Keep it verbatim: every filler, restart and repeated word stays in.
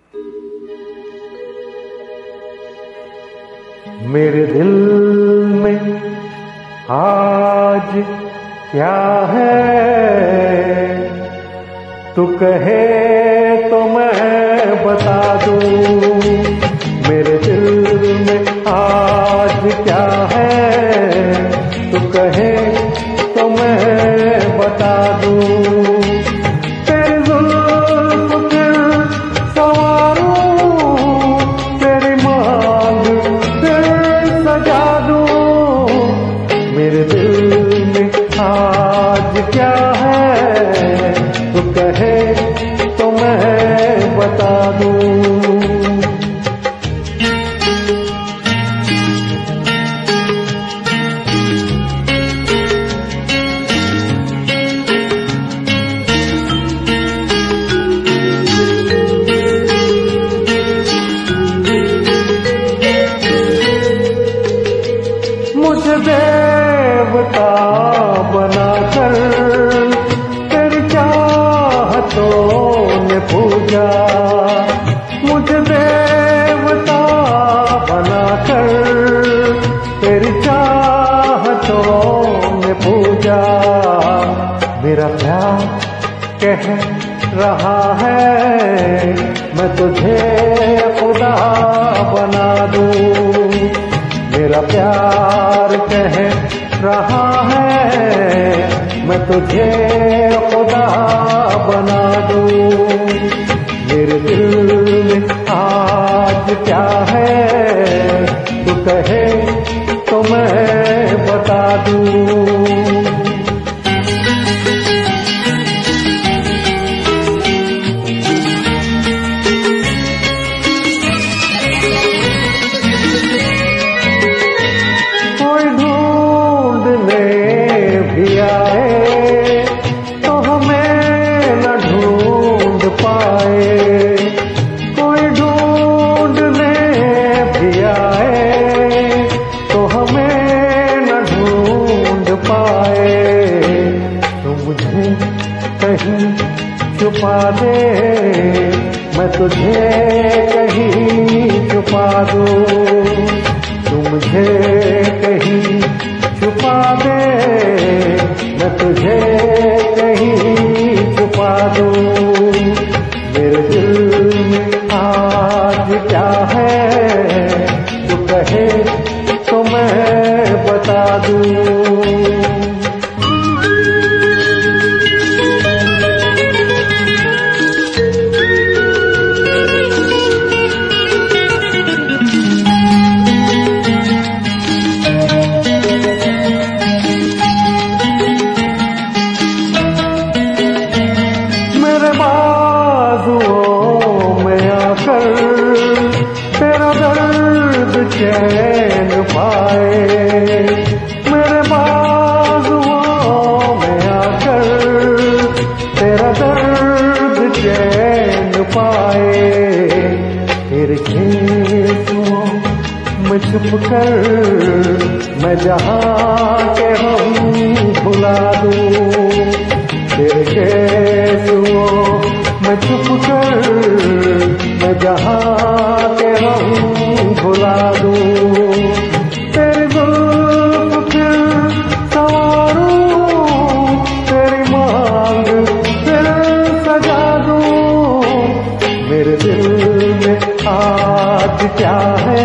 मेरे दिल में आज क्या है, तू कहे तो मैं बता दूं। मेरे दिल में आज क्या है, तू कहे तो मैं बता दूं। तेरी जुल्फ दिल संवारूं, तेरी मांग दिल सजा दूं। मेरे दिल में आज क्या है, तू कहे तो मैं बता दूं। मुझे देवता बनाकर तेरी चाहतों ने पूजा। मुझे देवता बनाकर तेरी चाहतों ने पूजा। मेरा प्यार कह रहा है, मैं तुझे खुदा बना दूं। मेरा प्यार कह रहा है, मैं तुझे खुदा बना दूं। मेरे दिल में आज क्या है, तू कहे तो मैं बता दूं। भी आए तो हमें न ढूंढ पाए, कोई ढूंढने भी आए तो हमें न ढूंढ पाए। तो मुझे कहीं छुपा दे, मैं तुझे कहीं छुपा दूं। तू मुझे कहीं छुपा दे, मैं तुझे कहीं छुपा दूं। मेरे दिल में आज क्या है, तू कहे तो मैं बता दूं। बाजुओं में आकर तेरा दर्द चैन पाए। मेरे बाजुओं में आकर तेरा दर्द चैन पाए। तेरे खेतों में छुप कर मैं जहाँ के हम भुला दूं। तेरे केसुओं मैं छुप कर मैं जहाँ के हम भुला दूं। तेरी जुल्फ दिल संवारूं, तेरी मांग दिल सजा दूं। मेरे दिल में आज क्या है,